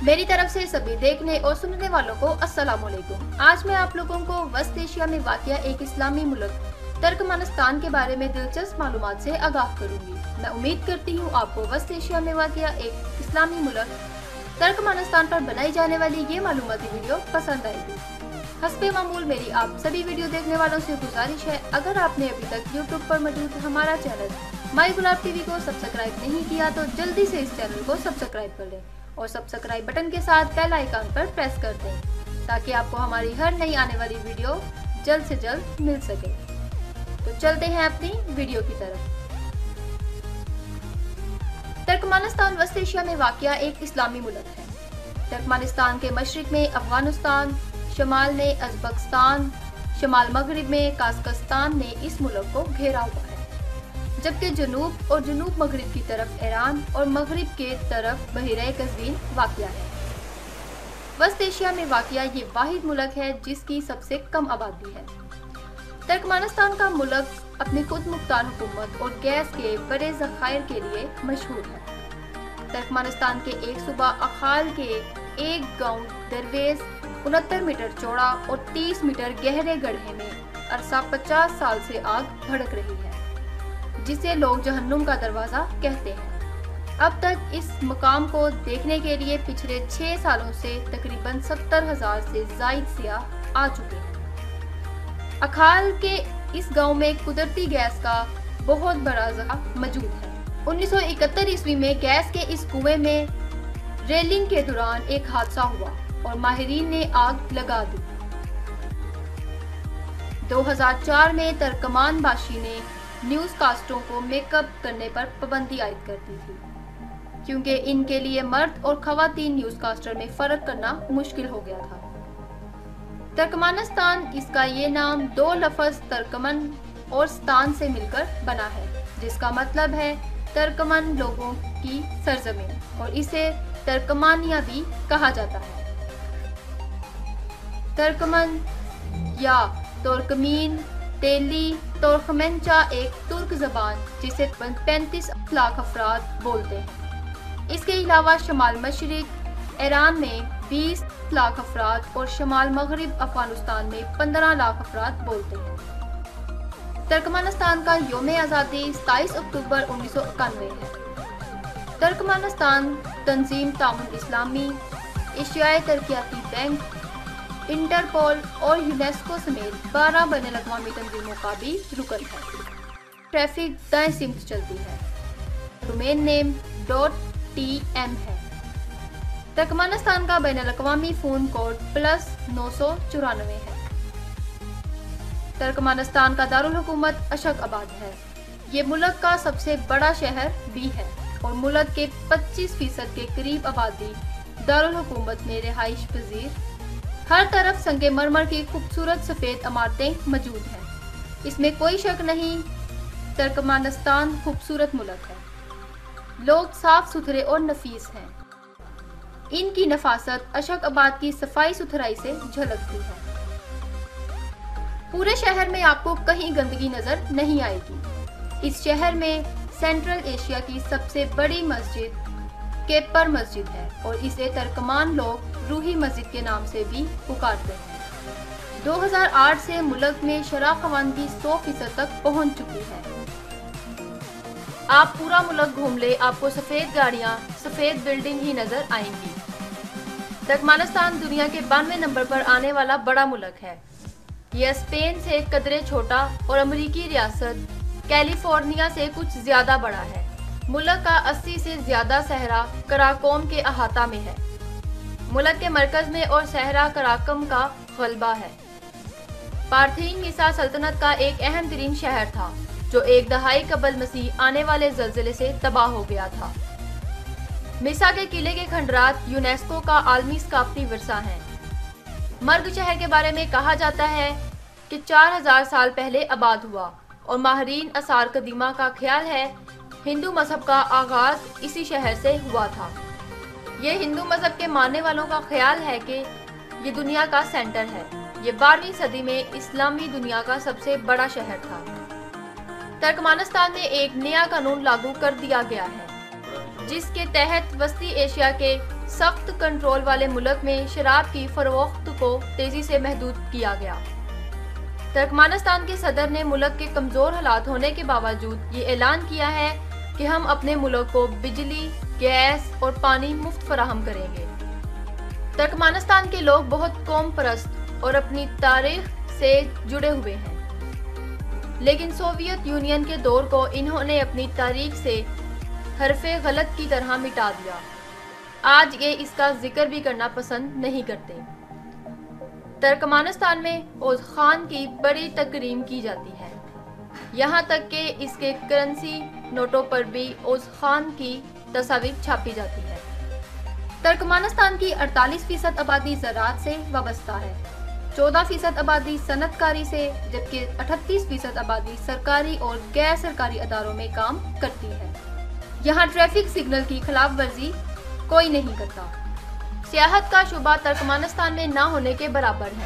मेरी तरफ से सभी देखने और सुनने वालों को अस्सलाम वालेकुम। आज मैं आप लोगों को वस्त एशिया में वाक़िया एक इस्लामी मुल्क तुर्कमेनिस्तान के बारे में दिलचस्प मालूमात से आगाह करूंगी। मैं उम्मीद करती हूँ आपको वस्त एशिया में वाक़िया एक इस्लामी मुल्क तुर्कमेनिस्तान पर बनाई जाने वाली ये मालूमाती वीडियो पसंद आएगी। हस्बे मामूल मेरी आप सभी वीडियो देखने वालों से गुजारिश है, अगर आपने अभी तक यूट्यूब पर मौजूद हमारा चैनल माई गुलाब टीवी को सब्सक्राइब नहीं किया तो जल्दी से इस चैनल को सब्सक्राइब कर लें और सब्सक्राइब बटन के साथ बेल आइकन पर प्रेस कर दें ताकि आपको हमारी हर नई आने वाली वीडियो जल्द से जल्द मिल सके। तो चलते हैं अपनी वीडियो की तरफ। तुर्कमेनिस्तान वस्त एशिया में वाक़िया एक इस्लामी मुल्क है। तुर्कमेनिस्तान के मशरिक में अफगानिस्तान, शमाल में अज़बकिस्तान, शमाल मगरिब में काज़ाकिस्तान ने इस मुल्क को घेरा हुआ है, जबकि जनूब और जनूब मगरिब की तरफ ईरान और मगरिब के तरफ बहरे कज़वीन वाक़िया है। वस्त एशिया में वाक़िया ये वाहिद मुल्क है जिसकी सबसे कम आबादी है। तुर्कमेनिस्तान का मुल्क अपनी खुद मुख्तार हुकूमत और गैस के बड़े ज़खायर के लिए मशहूर है। तुर्कमेनिस्तान के एक सूबा अखाल के एक गांव दरवेज़ 69 मीटर चौड़ा और 30 मीटर गहरे गड्ढे में अरसा 50 साल से आग भड़क रही है, जिसे लोग जहन्नुम का दरवाज़ा कहते हैं। अब तक इस मुकाम को देखने के लिए पिछले 6 सालों से तकरीबन 70,000 से ज़ायद सियाह आ चुके हैं। अखाल के इस गांव में कुदरती गैस का बहुत बड़ा ज़ख़ीरा मौजूद है। 1971 ईस्वी में गैस के इस कुएं में रेलिंग के दौरान एक हादसा हुआ और माहिरीन ने आग लगा दी। 2004 में तुर्कमान बाशी ने न्यूज़ कास्टों को मेकअप करने पर पाबंदी आयद कर दी थी, क्योंकि इनके लिए मर्द और ख़वातीन न्यूज़ कास्टर में फ़र्क करना मुश्किल हो गया था। तुर्कमेनिस्तान, इसका ये नाम दो लफ्ज़ तुर्कमन और स्तान से मिलकर बना है, जिसका मतलब है तुर्कमन लोगों की सरजमीन, और इसे तुर्कमानिया भी कहा जाता है। तुर्कमन या तुर्कमीन तेली तुर्कमेनचा एक तुर्क ज़बान जिसे 35 लाख अफराद बोलते हैं। इसके अलावा शमाल मशरिक ईरान में 20 लाख अफराद और शमाल मगरिब अफगानिस्तान में 15 लाख अफराद बोलते हैं। तुर्कमेनिस्तान का यौम आज़ादी 27 अक्टूबर 1991 है। तुर्कमेनिस्तान तंजीम ताउन इस्लामी, एशियाई तरक्याती बैंक, इंटरपोल और यूनेस्को समेत 12 बैनुल-अक़वामी तंजीमों का भी रुकन है। ट्रैफिक दाएं सिमत चलती है। डोमेन नेम .tm है। तुर्कमेनिस्तान का बैनुल-अक़वामी फ़ोन कोड +994 है। तुर्कमेनिस्तान का दारुल हुकूमत अशख़ाबाद है। ये मुल्क का सबसे बड़ा शहर भी है और मुल्क के 25% के करीब आबादी दारुल हुकूमत में रिहाइश पजीर। हर तरफ संगे मरमर की खूबसूरत सफ़ेद इमारतें मौजूद हैं। इसमें कोई शक नहीं, तुर्कमेनिस्तान खूबसूरत मुल्क है। लोग साफ सुथरे और नफीस हैं। इनकी नफासत अशख़ाबाद की सफाई सुथराई से झलकती है। पूरे शहर में आपको कहीं गंदगी नजर नहीं आएगी। इस शहर में सेंट्रल एशिया की सबसे बड़ी मस्जिद केपर मस्जिद है और इसे तुर्कमान लोग रूही मस्जिद के नाम से भी पुकारते हैं। 2008 से मुल्क में शराब ख़वानगी 100% तक पहुंच चुकी है। आप पूरा मुल्क घूम ले, आपको सफ़ेद गाड़ियां, सफ़ेद बिल्डिंग ही नजर आएंगी। तुर्कमेनिस्तान दुनिया के 92 नंबर पर आने वाला बड़ा मुल्क है। यह स्पेन से कदरे छोटा और अमरीकी रियासत कैलिफोर्निया से कुछ ज्यादा बड़ा है। मुल्क का 80 से ज्यादा सहरा कराकोम के अहाता में है। मुल्क के मरकज में और सहरा कराकम का गलबा है। पार्थीन मिसा सल्तनत का एक अहम तरीन शहर था जो एक दहाई कबल मसीह आने वाले ज़लज़ले से तबाह हो गया था। मिसा के किले के खंडरात यूनेस्को का आलमी सकाफती विरसा हैं। मर्ग शहर के बारे में कहा जाता है कि 4000 साल पहले आबाद हुआ और माहरीन आसार कदीमा का ख्याल है हिंदू मजहब का आगाज इसी शहर से हुआ था। ये हिंदू मजहब के मानने वालों का ख्याल है कि ये दुनिया का सेंटर है। ये 12वीं सदी में इस्लामी दुनिया का सबसे बड़ा शहर था। तुर्कमेनिस्तान में एक नया कानून लागू कर दिया गया है जिसके तहत वस्ती एशिया के سخت کنٹرول والے ملک میں شراب کی فروخت کو تیزی سے محدود کیا گیا۔ ترکمانستان کے صدر نے ملک کے کمزور حالات ہونے کے باوجود یہ اعلان کیا ہے کہ ہم اپنے ملک کو بجلی، گیس اور پانی مفت فراہم کریں گے۔ ترکمانستان کے لوگ بہت قوم پرست اور اپنی تاریخ سے جڑے ہوئے ہیں، لیکن سوویت یونین کے دور کو انہوں نے اپنی تاریخ سے حرف غلط کی طرح مٹا دیا۔ آج یہ اس کا ذکر بھی کرنا پسند نہیں کرتے۔ ترکمانستان میں اوز خان کی بڑی تکریم کی جاتی ہے، یہاں تک کہ اس کے کرنسی نوٹوں پر بھی اوز خان کی تصاویر چھاپی جاتی ہے۔ ترکمانستان کی 48% آبادی زراعت سے وابستہ ہے، 14% آبادی صنعت کاری سے، جبکہ 38% آبادی سرکاری اور غیر سرکاری اداروں میں کام کرتی ہے۔ یہاں ٹریفک سگنل کی خلاف ورزی کوئی نہیں کرتا۔ سیاحت کا شعبہ ترکمانستان میں نہ ہونے کے برابر ہے۔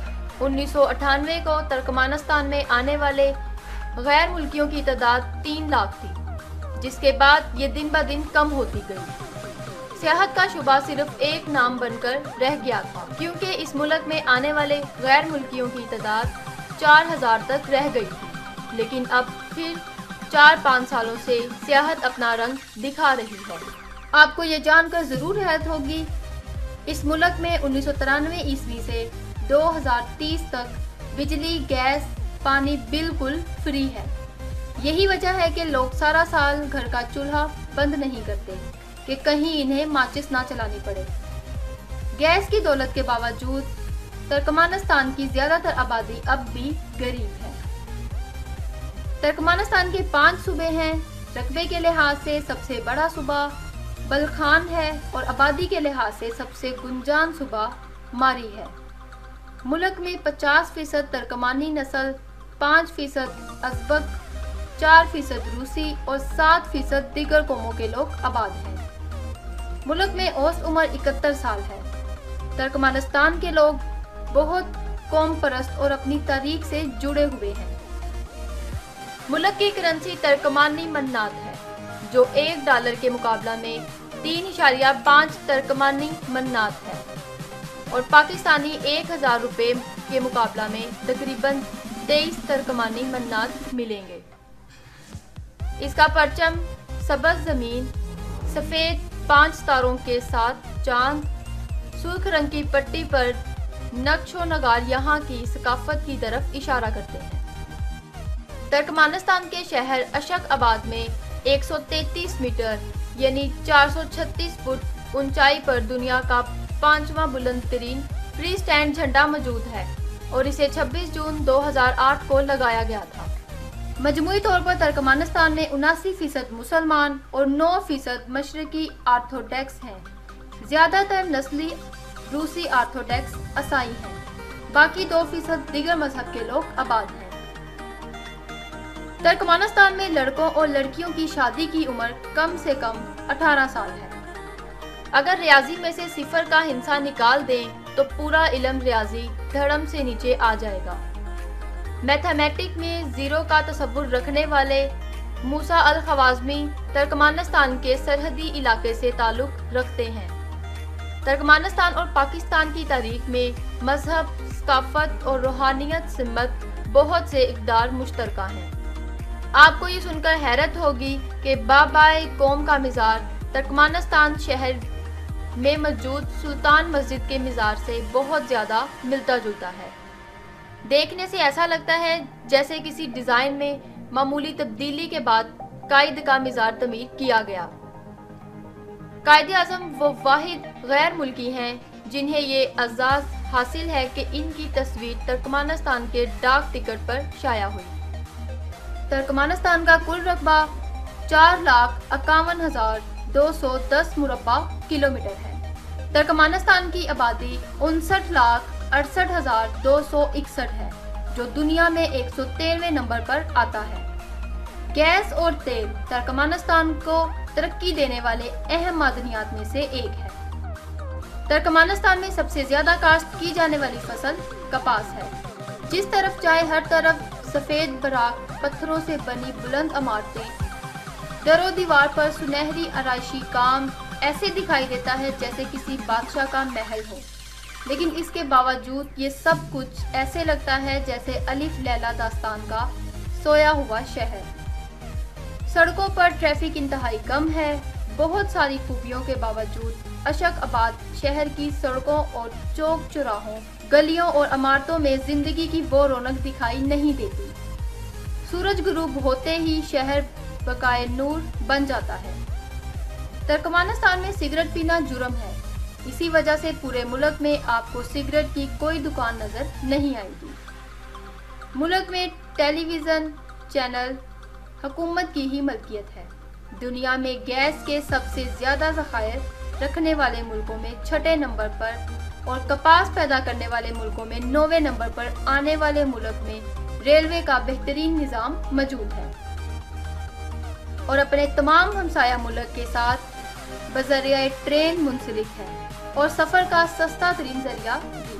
1998 کو ترکمانستان میں آنے والے غیر ملکیوں کی تعداد 3 لاکھ تھی، جس کے بعد یہ دن بدن کم ہوتی گئی۔ سیاحت کا شعبہ صرف ایک نام بن کر رہ گیا تھا، کیونکہ اس ملک میں آنے والے غیر ملکیوں کی تعداد 4000 تک رہ گئی تھی، لیکن اب پھر 4-5 سالوں سے سیاحت اپنا رنگ دکھا رہی ہے۔ آپ کو یہ جان کر ضرور حیرت ہوگی، اس ملک میں 1993 عیسوی سے 2030 تک بجلی، گیس، پانی بالکل فری ہے۔ یہی وجہ ہے کہ لوگ سارا سال گھر کا چولہا بند نہیں کرتے کہ کہیں انہیں ماچس نہ چلانی پڑے۔ گیس کی دولت کے باوجود ترکمانستان کی زیادہ تر آبادی اب بھی غریب ہے۔ ترکمانستان کے 5 صوبے ہیں۔ رقبے کے لحاظ سے سب سے بڑا صوبہ بلخان ہے اور آبادی کے لحاظ سے سب سے گنجان صوبہ ماری ہے۔ ملک میں 50% ترکمانی نسل، 5% ازبک، 4% روسی اور 7% دیگر قوموں کے لوگ آباد ہیں۔ ملک میں اوسط عمر 71 سال ہے۔ ترکمانستان کے لوگ بہت قوم پرست اور اپنی تاریخ سے جڑے ہوئے ہیں۔ ملک کی کرنسی ترکمانی منات ہے، جو $1 کے مقابلہ میں 3.5 ترکمانی منات ہے، اور پاکستانی 1000 روپے کے مقابلہ میں تقریباً 23 ترکمانی منات ملیں گے۔ اس کا پرچم سبز زمین، سفید 5 ستاروں کے ساتھ چاند، سرخ رنگ کی پٹی پر نقش و نگار یہاں کی ثقافت کی طرف اشارہ کرتے ہیں۔ ترکمانستان کے شہر اشک آباد میں 133 میٹر یعنی 436 فٹ اونچائی پر دنیا کا 5واں بلند ترین فری سٹینڈ جھنڈا موجود ہے، اور اسے 26 جون 2008 کو لگایا گیا تھا۔ مجموعی طور پر ترکمانستان میں 79% مسلمان اور 9% مشرقی آرتھوڈکس ہیں۔ زیادہ تر نسلی روسی آرتھوڈکس عیسائی ہیں، باقی 2% دیگر مذہب کے لوگ آباد ہیں۔ ترکمانستان میں لڑکوں اور لڑکیوں کی شادی کی عمر کم سے کم 18 سال ہے۔ اگر ریاضی میں سے 0 کا ہندسہ نکال دیں تو پورا علم ریاضی دھڑم سے نیچے آ جائے گا۔ میتھمیٹک میں 0 کا تصور رکھنے والے موسیٰ الخوارزمی ترکمانستان کے سرحدی علاقے سے تعلق رکھتے ہیں۔ ترکمانستان اور پاکستان کی تاریخ میں مذہب، ثقافت اور روحانیت سمت بہت سے اقدار مشترکہ ہیں۔ آپ کو یہ سن کر حیرت ہوگی کہ بابائے قوم کا مزار ترکمانستان شہر میں موجود سلطان مسجد کے مزار سے بہت زیادہ ملتا جلتا ہے۔ دیکھنے سے ایسا لگتا ہے جیسے کسی ڈیزائن میں معمولی تبدیلی کے بعد قائد کا مزار تعمیر کیا گیا۔ قائد اعظم وہ واحد غیر ملکی ہیں جنہیں یہ اعزاز حاصل ہے کہ ان کی تصویر ترکمانستان کے ڈاک ٹکٹ پر شائع ہوئی۔ ترکمانستان کا کل رقبہ 4,51,210 مربع کلومیٹر ہے۔ ترکمانستان کی آبادی 59,68,261 ہے، جو دنیا میں 113ویں نمبر پر آتا ہے۔ گیس اور تیل ترکمانستان کو ترقی دینے والے اہم معدنیات میں سے ایک ہے۔ ترکمانستان میں سب سے زیادہ کاشت کی جانے والی فصل کپاس ہے۔ جس طرف جائے ہر طرف سفید براق، پتھروں سے بنی بلند عمارتیں، در و دیوار پر سنہری آرائشی کام، ایسے دکھائی دیتا ہے جیسے کسی بادشاہ کا محل ہو، لیکن اس کے باوجود یہ سب کچھ ایسے لگتا ہے جیسے الف لیلا داستان کا سویا ہوا شہر۔ سڑکوں پر ٹریفک انتہائی کم ہے، بہت ساری خوبیوں کے باوجود اشک آباد شہر کی سڑکوں اور چوک چوراہوں، گلیوں اور عمارتوں میں زندگی کی وہ رونق دکھائی نہیں دیتی۔ سورج غروب ہوتے ہی شہر بقائے نور بن جاتا ہے۔ ترکمانستان میں سگریٹ پینا جرم ہے، اسی وجہ سے پورے ملک میں آپ کو سگریٹ کی کوئی دکان نظر نہیں آئے گی۔ ملک میں ٹیلی ویژن چینل حکومت کی ہی ملکیت ہے۔ دنیا میں گیس کے سب سے زیادہ ذخائر رکھنے والے ملکوں میں 6 نمبر پر اور کپاس پیدا کرنے والے ملکوں میں 9ویں نمبر پر آنے والے ملک میں ریلوے کا بہترین نظام موجود ہے اور اپنے تمام ہمسایہ ملک کے ساتھ بذریعہ ٹرین منسلک ہے اور سفر کا سستا ترین ذریعہ بھی۔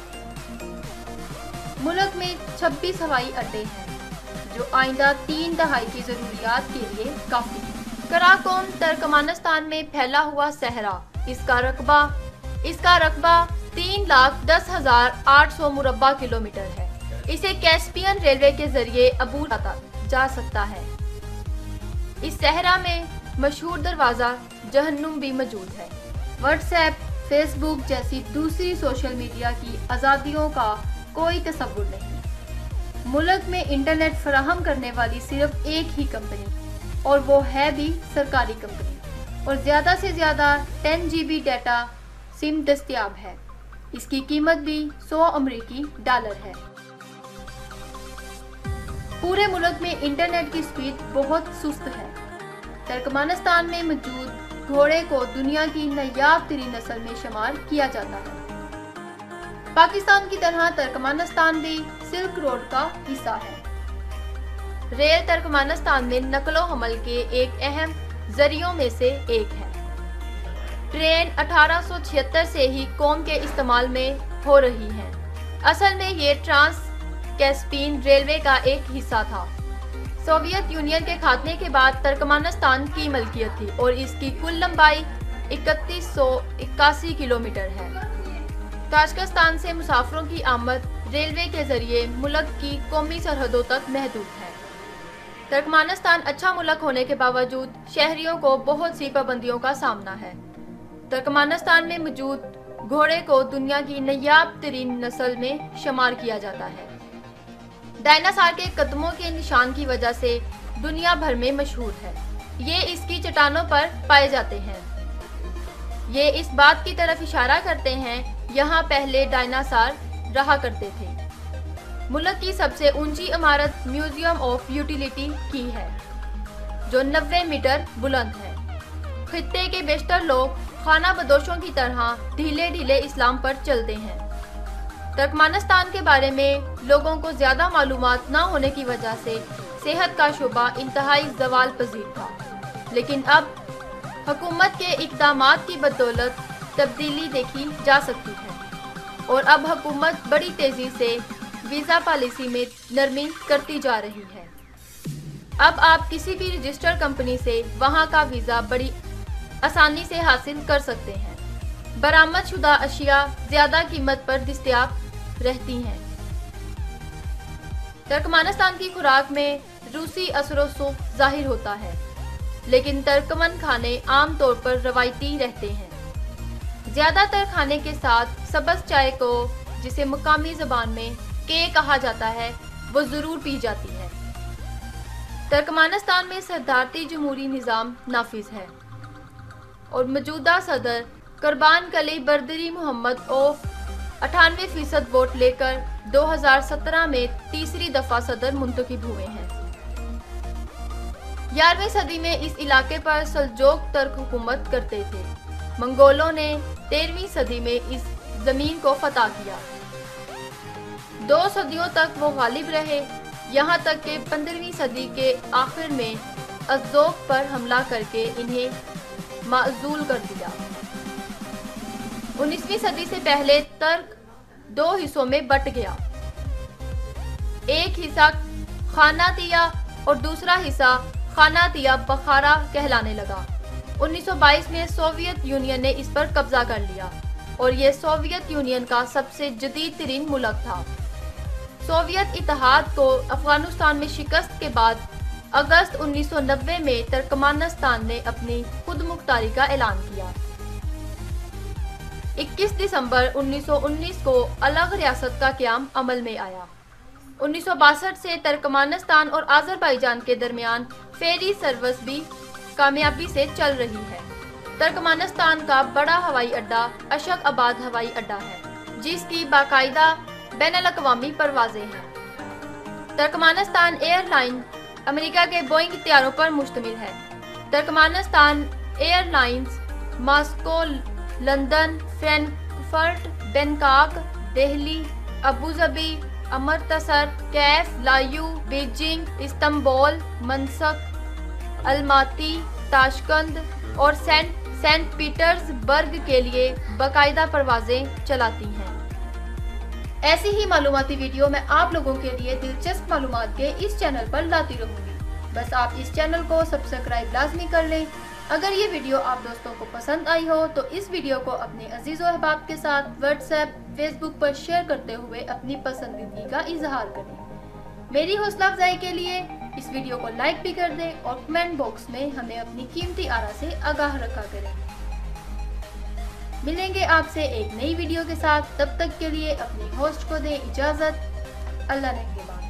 ملک میں 26 ہوائی اڈے ہیں جو آئندہ 3 دہائی کی ضروریات کے لیے کافی ہیں۔ کراکوم ترکمانستان میں پھیلا ہوا صحرا، اس کا رقبہ 3,10,800 مربع کلومیٹر ہے۔ اسے کیسپین ریلوے کے ذریعے عبور جا سکتا ہے۔ اس صحرا میں مشہور دروازہ جہنم بھی موجود ہے۔ واٹس ایپ، فیس بک جیسی دوسری سوشل میڈیا کی آزادیوں کا کوئی تصور نہیں۔ ملک میں انٹرنیٹ فراہم کرنے والی صرف ایک ہی کمپنی، اور وہ ہے بھی سرکاری کمپنی، اور زیادہ سے زیادہ 10 GB ڈیٹا سم دستیاب ہے۔ اس کی قیمت بھی 100 امریکی ڈالر ہے۔ پورے ملک میں انٹرنیٹ کی سپیڈ بہت سست ہے۔ ترکمانستان میں موجود گھوڑے کو دنیا کی نایاب ترین نسل میں شمار کیا جاتا ہے۔ پاکستان کی طرح ترکمانستان بھی سلک روڈ کا حصہ ہے۔ ریل ترکمانستان میں نقل و حمل کے ایک اہم ذریعوں میں سے ایک ہے۔ ٹرین 1876 سے ہی قوم کے استعمال میں ہو رہی ہے۔ اصل میں یہ ٹرانس کیسپین ریلوے کا ایک حصہ تھا۔ سوویت یونین کے خاتمے کے بعد ترکمانستان کی ملکیت تھی اور اس کی کل لمبائی 3181 کلومیٹر ہے۔ تاجکستان سے مسافروں کی آمد ریلوے کے ذریعے ملک کی قومی سرحدوں تک محدود ہے۔ ترکمانستان اچھا ملک ہونے کے باوجود شہریوں کو بہت سی پابندیوں کا سامنا ہے۔ ترکمانستان میں موجود گھوڑے کو دنیا کی نایاب ترین نسل میں شمار کیا جاتا ہے۔ ڈائناسار کے قدموں کے نشان کی وجہ سے دنیا بھر میں مشہور ہے۔ یہ اس کی چٹانوں پر پائے جاتے ہیں۔ یہ اس بات کی طرف اشارہ کرتے ہیں یہاں پہلے ڈائناسار رہا کرتے تھے۔ ملک کی سب سے اونچی عمارت میوزیم آف یوٹیلیٹی کی ہے جو 90 میٹر بلند ہے۔ خطے کے بیشتر لوگ خانہ بدوشوں کی طرح ڈھیلے اسلام پر چلتے ہیں۔ ترکمانستان کے بارے میں لوگوں کو زیادہ معلومات نہ ہونے کی وجہ سے صحت کا شعبہ انتہائی زوال پذیر تھا، لیکن اب حکومت کے اقدامات کی بدولت تبدیلی دیکھی جا سکتی ہے اور اب حکومت بڑی تیزی سے ویزا پالیسی میں نرمی کرتی جا رہی ہے۔ اب آپ کسی بھی رجسٹر کمپنی سے وہاں کا ویزا بڑی آسانی سے حاصل کر سکتے ہیں۔ برآمد شدہ اشیاء زیادہ قیمت پر دستیاب رہتی ہیں۔ ترکمانستان کی خوراک میں روسی اثر و رسوخ ظاہر ہوتا ہے، لیکن ترکمن کھانے عام طور پر روایتی رہتے ہیں۔ زیادہ تر کھانے کے ساتھ سبز چائے کو، جسے مقامی زبان میں کے کہا جاتا ہے، وہ ضرور پی جاتی ہے۔ ترکمانستان میں صدارتی جمہوری نظام نافذ ہے اور موجودہ صدر قربان کلی بردری محمد اوف 98% ووٹ لے کر 2017 میں تیسری دفعہ صدر منتخب ہوئے ہیں۔ 11ویں صدی میں اس علاقے پر سلجوق ترک حکومت کرتے تھے۔ منگولوں نے 13ویں صدی میں اس زمین کو فتح کیا۔ 2 صدیوں تک وہ غالب رہے، یہاں تک کہ 15ویں صدی کے آخر میں ازوق پر حملہ کر کے انہیں معزول کر دیا۔ 19ویں صدی سے پہلے ترک 2 حصوں میں بٹ گیا۔ ایک حصہ خاناتیہ اور دوسرا حصہ خاناتیہ بخارا کہلانے لگا 1922 में सोवियत यूनियन ने इस पर कब्जा कर लिया और ये सोवियत यूनियन का सबसे जदीद तरीन मुल्क था। सोवियत इत्तेहाद को अफगानिस्तान में शिकस्त के बाद अगस्त 1990 में तुर्कमेनिस्तान ने अपनी खुद मुख्तारी का ऐलान किया। 21 दिसंबर 1919 को अलग रियासत का क़याम अमल में आया। 1962 से तुर्कमेनिस्तान और अज़रबैजान के दरमियान फेरी सर्विस भी कामयाबी से चल रही है। तुर्कमेनिस्तान का बड़ा हवाई अड्डा अशक आबाद हवाई अड्डा है, जिसकी बाकायदा बैनुल-अक़वामी परवाज़ें हैं। तुर्कमेनिस्तान एयरलाइन अमेरिका के बोइंग हथियारों पर मुश्तमिल है। Turkmenistan airlines Moscow, London, Frankfurt, Bangkok, Delhi, Abu Dhabi, Amritsar, Kiev, लायू, Beijing, Istanbul, Minsk, Almaty, Tashkent और सेंट पीटर्सबर्ग के लिए बाकायदा परवाजें चलाती हैं। ऐसी ही मालूमाती वीडियो मैं आप लोगों के लिए दिलचस्प मालूमात के इस चैनल पर लाती रहूंगी। बस आप इस चैनल को सब्सक्राइब लाजमी कर लें। अगर ये वीडियो आप दोस्तों को पसंद आई हो तो इस वीडियो को अपने अजीज़ व अहबाब के साथ व्हाट्सएप, फेसबुक पर शेयर करते हुए अपनी पसंदीदगी का इजहार करें। मेरी हौसला अफजाई के लिए इस वीडियो को लाइक भी कर दें और कमेंट बॉक्स में हमें अपनी कीमती आरा से आगाह रखा करें। मिलेंगे आपसे एक नई वीडियो के साथ, तब तक के लिए अपनी होस्ट को दें इजाज़त। अल्लाह ने के बाद।